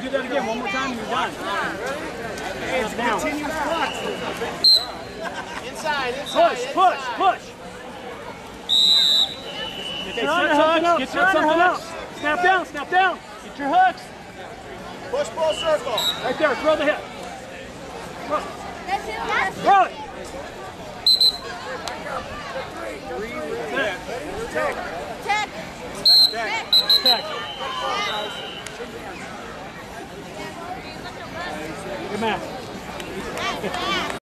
do that again. One more time and you're done. It's continuous flux. Inside. Push. Okay, set something up. Get something up. Snap down. Get your hooks. Push, pull, circle. Right there. Throw the hip. Throw it. Tech. Good match.